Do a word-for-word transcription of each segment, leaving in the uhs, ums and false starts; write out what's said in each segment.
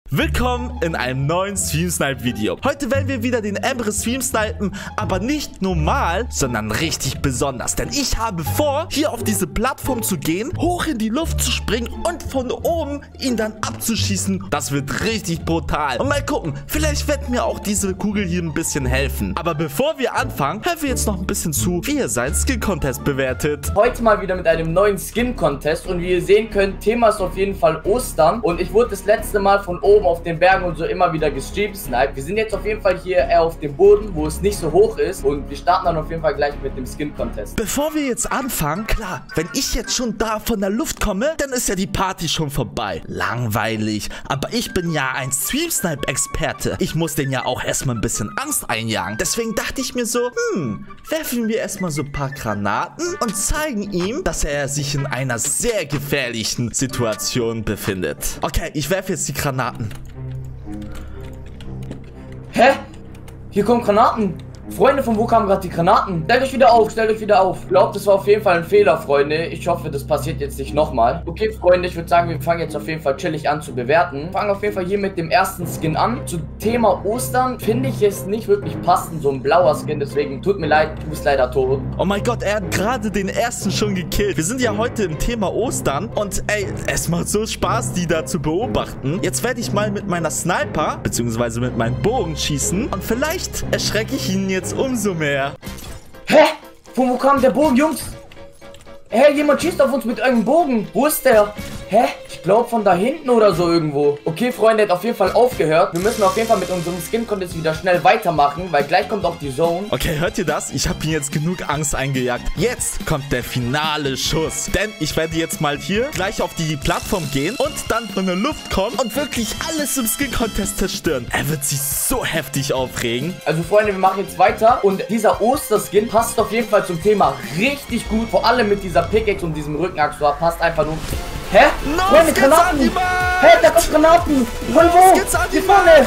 Willkommen in einem neuen Stream-Snipe-Video. Heute werden wir wieder den Emre stream-snipen, aber nicht normal, sondern richtig besonders. Denn ich habe vor, hier auf diese Plattform zu gehen, hoch in die Luft zu springen und von oben ihn dann abzuschießen. Das wird richtig brutal. Und mal gucken, vielleicht wird mir auch diese Kugel hier ein bisschen helfen. Aber bevor wir anfangen, hören wir jetzt noch ein bisschen zu, wie ihr seinen Skin-Contest bewertet. Heute mal wieder mit einem neuen Skin-Contest und wie ihr sehen könnt, Thema ist auf jeden Fall Ostern und ich wurde das letzte Mal von oben auf den Bergen und so immer wieder gestreamt-sniped. Wir sind jetzt auf jeden Fall hier eher auf dem Boden, wo es nicht so hoch ist und wir starten dann auf jeden Fall gleich mit dem Skin-Contest. Bevor wir jetzt anfangen, klar, wenn ich jetzt schon da von der Luft komme, dann ist ja die Party schon vorbei. Langweilig, aber ich bin ja ein Stream-Snipe-Experte. Ich muss den ja auch erstmal ein bisschen Angst einjagen. Deswegen dachte ich mir so, hm, werfen wir erstmal so ein paar Granaten und zeigen ihm, dass er sich in einer sehr gefährlichen Situation befindet. Okay, ich werfe jetzt die Granaten. Hä? Hier kommen Granaten. Freunde, von wo kamen gerade die Granaten? Stellt euch wieder auf, stellt euch wieder auf. Ich glaube, das war auf jeden Fall ein Fehler, Freunde. Ich hoffe, das passiert jetzt nicht nochmal. Okay, Freunde, ich würde sagen, wir fangen jetzt auf jeden Fall chillig an zu bewerten. Wir fangen auf jeden Fall hier mit dem ersten Skin an. Zu Thema Ostern finde ich es nicht wirklich passend, so ein blauer Skin. Deswegen tut mir leid, du bist leider tot. Oh mein Gott, er hat gerade den ersten schon gekillt. Wir sind ja heute im Thema Ostern. Und ey, es macht so Spaß, die da zu beobachten. Jetzt werde ich mal mit meiner Sniper, beziehungsweise mit meinem Bogen schießen. Und vielleicht erschrecke ich ihn jetzt umso mehr. Hä? Von wo kam der Bogen, Jungs? Hä, jemand schießt auf uns mit irgendeinem Bogen. Wo ist der? Hä? Ich glaube von da hinten oder so irgendwo. Okay, Freunde, hat auf jeden Fall aufgehört. Wir müssen auf jeden Fall mit unserem Skin-Contest wieder schnell weitermachen, weil gleich kommt auch die Zone. Okay, hört ihr das? Ich habe mir jetzt genug Angst eingejagt. Jetzt kommt der finale Schuss. Denn ich werde jetzt mal hier gleich auf die Plattform gehen und dann von der Luft kommen und wirklich alles im Skin-Contest zerstören. Er wird sich so heftig aufregen. Also, Freunde, wir machen jetzt weiter. Und dieser Oster-Skin passt auf jeden Fall zum Thema richtig gut. Vor allem mit dieser Pickaxe und diesem Rückenaccessoire passt einfach nur... Hä? No, Freunde, Granaten! Hä, da kommt Granaten! Von wo? Hier vorne!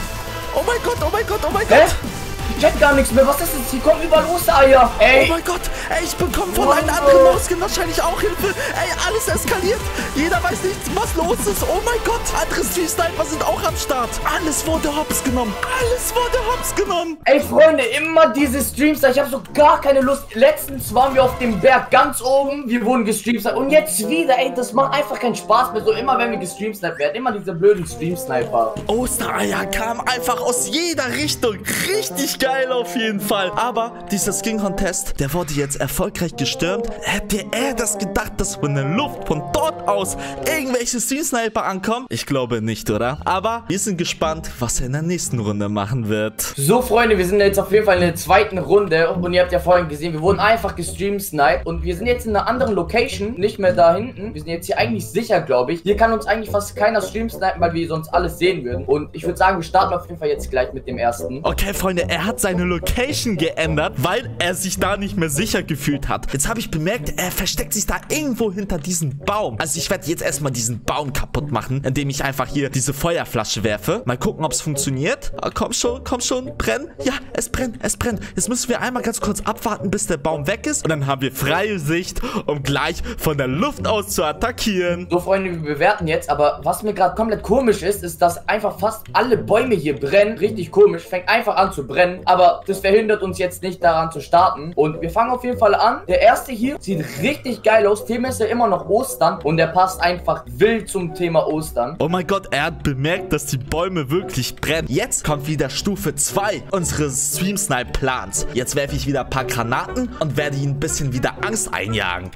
Oh mein Gott, oh mein Gott, oh mein Hä? Gott! Ich check gar nichts mehr. Was ist das? Hier kommen überall Ostereier. Ey! Oh mein Gott! Ey, ich bekomme von Oh, einem anderen Mauskin wahrscheinlich auch Hilfe. Ey, alles eskaliert. Jeder weiß nicht, was los ist. Oh mein Gott! Andere Stream-Sniper sind auch am Start. Alles wurde hops genommen. Alles wurde hops genommen. Ey, Freunde, immer diese Streams. Ich habe so gar keine Lust. Letztens waren wir auf dem Berg ganz oben. Wir wurden gestreamt. Und jetzt wieder. Ey, das macht einfach keinen Spaß mehr. So immer, wenn wir gestreamt werden. Immer diese blöden Stream-Sniper. Ostereier kamen einfach aus jeder Richtung. Richtig geil auf jeden Fall. Aber dieser Skin-Contest, der wurde jetzt erfolgreich gestürmt. Hätte er das gedacht, dass von der Luft, von dort aus, irgendwelche Stream-Sniper ankommen? Ich glaube nicht, oder? Aber wir sind gespannt, was er in der nächsten Runde machen wird. So, Freunde, wir sind jetzt auf jeden Fall in der zweiten Runde. Und ihr habt ja vorhin gesehen, wir wurden einfach gestream-sniped. Und wir sind jetzt in einer anderen Location, nicht mehr da hinten. Wir sind jetzt hier eigentlich sicher, glaube ich. Hier kann uns eigentlich fast keiner stream-snipen, weil wir sonst alles sehen würden. Und ich würde sagen, wir starten auf jeden Fall jetzt gleich mit dem ersten. Okay, Freunde, er hat seine Location geändert, weil er sich da nicht mehr sicher gefühlt hat. Jetzt habe ich bemerkt, er versteckt sich da irgendwo hinter diesem Baum. Also ich werde jetzt erstmal diesen Baum kaputt machen, indem ich einfach hier diese Feuerflasche werfe. Mal gucken, ob es funktioniert. Oh, komm schon, komm schon, brenn. Ja, es brennt, es brennt. Jetzt müssen wir einmal ganz kurz abwarten, bis der Baum weg ist. Und dann haben wir freie Sicht, um gleich von der Luft aus zu attackieren. So, Freunde, wir bewerten jetzt. Aber was mir gerade komplett komisch ist, ist, dass einfach fast alle Bäume hier brennen. Richtig komisch. Fängt einfach an zu brennen. Aber das verhindert uns jetzt nicht daran zu starten. Und wir fangen auf jeden Fall an. Der erste hier sieht richtig geil aus. Thema ist ja immer noch Ostern. Und der passt einfach wild zum Thema Ostern. Oh mein Gott, er hat bemerkt, dass die Bäume wirklich brennen. Jetzt kommt wieder Stufe zwei unseres Stream-Snipe-Plans. Jetzt werfe ich wieder ein paar Granaten und werde ihn ein bisschen wieder Angst einjagen.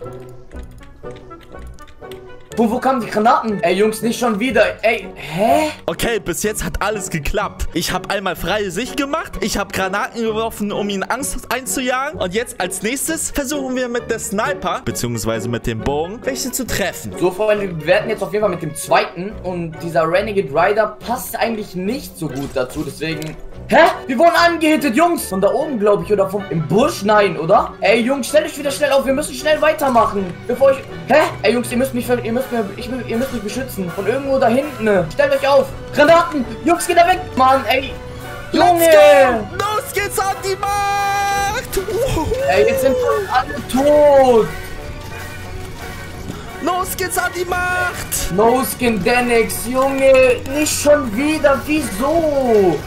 Wo, wo kamen die Granaten? Ey, Jungs, nicht schon wieder. Ey, hä? Okay, bis jetzt hat alles geklappt. Ich habe einmal freie Sicht gemacht. Ich habe Granaten geworfen, um ihn Angst einzujagen. Und jetzt als nächstes versuchen wir mit der Sniper, beziehungsweise mit dem Bogen, welche zu treffen. So, Freunde, wir bewerten jetzt auf jeden Fall mit dem zweiten. Und dieser Renegade Rider passt eigentlich nicht so gut dazu. Deswegen... Hä? Wir wurden angehittet, Jungs. Von da oben, glaube ich, oder vom im Busch? Nein, oder? Ey, Jungs, stellt euch wieder schnell auf. Wir müssen schnell weitermachen. Bevor ich... Hä? Ey, Jungs, ihr müsst mich, ihr müsst mir, ich, ihr müsst mich beschützen. Von irgendwo da hinten. Stellt euch auf. Granaten. Jungs, geht da weg. Mann, ey. Junge. Los geht's an die Macht. Ey, jetzt sind alle tot. No Skins an die Macht. No Skin Denix, Junge, nicht schon wieder, wieso?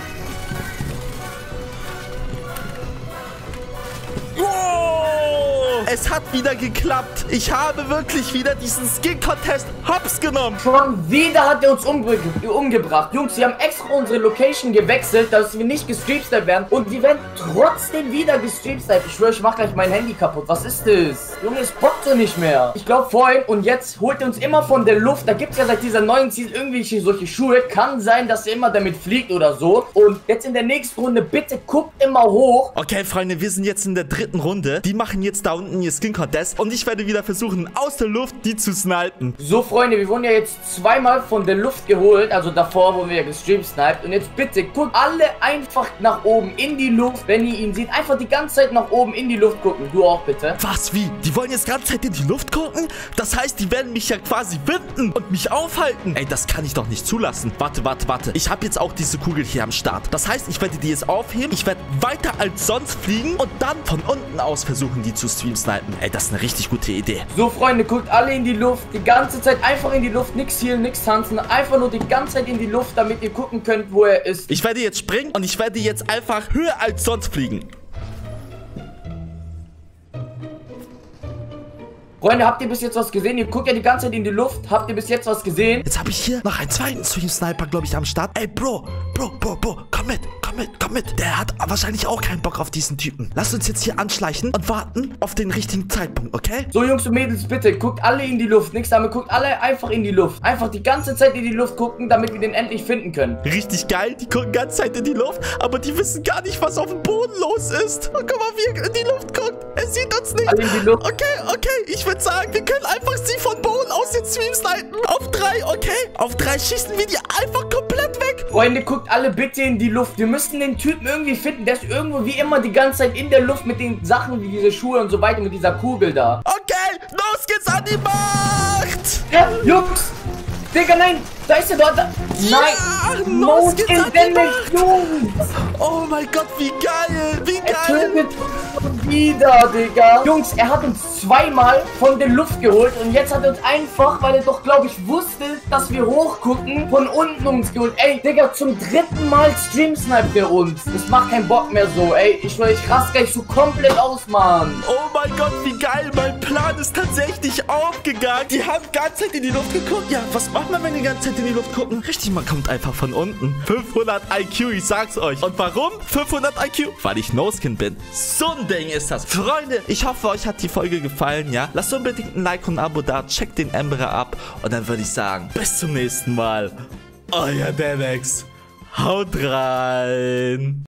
Es hat wieder geklappt. Ich habe wirklich wieder diesen Skin-Contest hops genommen. Schon wieder hat er uns umge umgebracht. Jungs, wir haben extra unsere Location gewechselt, dass wir nicht gestreamsniped werden. Und wir werden trotzdem wieder gestreamsniped. Ich schwöre, ich mach gleich mein Handy kaputt. Was ist das? Junge, es bockt so nicht mehr. Ich glaube vorhin und jetzt holt er uns immer von der Luft. Da gibt es ja seit dieser neuen Season irgendwelche solche Schuhe. Kann sein, dass er immer damit fliegt oder so. Und jetzt in der nächsten Runde, bitte guckt immer hoch. Okay, Freunde, wir sind jetzt in der dritten Runde. Die machen jetzt da unten ihr Skin Contest und ich werde wieder versuchen, aus der Luft die zu snipen. So, Freunde, wir wurden ja jetzt zweimal von der Luft geholt. Also davor wurden wir ja gestreamsniped. Und jetzt bitte guckt alle einfach nach oben in die Luft, wenn ihr ihn seht. Einfach die ganze Zeit nach oben in die Luft gucken. Du auch bitte. Was, wie? Die wollen jetzt die ganze Zeit in die Luft gucken? Das heißt, die werden mich ja quasi finden und mich aufhalten. Ey, das kann ich doch nicht zulassen. Warte, warte, warte. Ich habe jetzt auch diese Kugel hier am Start. Das heißt, ich werde die jetzt aufheben. Ich werde weiter als sonst fliegen und dann von unten aus versuchen, die zu streamsnipen. Ey, das ist eine richtig gute Idee. So, Freunde, guckt alle in die Luft. Die ganze Zeit einfach in die Luft. Nix healen, nix tanzen. Einfach nur die ganze Zeit in die Luft, damit ihr gucken könnt, wo er ist. Ich werde jetzt springen und ich werde jetzt einfach höher als sonst fliegen. Freunde, habt ihr bis jetzt was gesehen? Ihr guckt ja die ganze Zeit in die Luft. Habt ihr bis jetzt was gesehen? Jetzt habe ich hier noch einen zweiten Stream-Sniper, glaube ich, am Start. Ey, Bro, Bro, Bro, Bro, komm mit, komm mit, komm mit. Der hat wahrscheinlich auch keinen Bock auf diesen Typen. Lasst uns jetzt hier anschleichen und warten auf den richtigen Zeitpunkt, okay? So, Jungs und Mädels, bitte, guckt alle in die Luft. Nichts damit, guckt alle einfach in die Luft. Einfach die ganze Zeit in die Luft gucken, damit wir den endlich finden können. Richtig geil, die gucken die ganze Zeit in die Luft, aber die wissen gar nicht, was auf dem Boden los ist. Und guck mal, wie er in die Luft guckt. Er sieht uns nicht. Alle in die Luft. Okay, okay, ich würde sagen, wir können einfach sie von Boden aus den Stream snipen. Auf drei, okay? Auf drei schießen wir die einfach komplett weg. Freunde, guckt alle bitte in die Luft. Wir müssen den Typen irgendwie finden. Der ist irgendwo wie immer die ganze Zeit in der Luft mit den Sachen wie diese Schuhe und so weiter, mit dieser Kugel da. Okay, los geht's an die Macht. Ja, Jungs. Digga, nein. Da ist er dort. Da. Nein. Ja, los geht's an die Macht. Jungs. Oh mein Gott, wie geil. Wie Er geil. tötet uns wieder, Digga. Jungs, er hat uns zweimal von der Luft geholt und jetzt hat er uns einfach, weil er doch, glaube ich, wusste, dass wir hochgucken, von unten uns geholt. Ey, Digga, zum dritten Mal streamsniped er uns. Das macht keinen Bock mehr so, ey. Ich schwör, ich raste gleich so komplett aus, Mann. Oh mein Gott, wie geil. Mein Plan ist tatsächlich aufgegangen. Die haben die ganze Zeit in die Luft geguckt. Ja, was macht man, wenn die ganze Zeit in die Luft gucken? Richtig, man kommt einfach von unten. fünfhundert I Q, ich sag's euch. Und warum fünfhundert I Q? Weil ich No-Skin bin. So ein Ding ist das. Freunde, ich hoffe, euch hat die Folge gefallen, ja? Lasst unbedingt ein Like und ein Abo da. Checkt den Emperor ab. Und dann würde ich sagen, bis zum nächsten Mal. Euer Denex. Haut rein.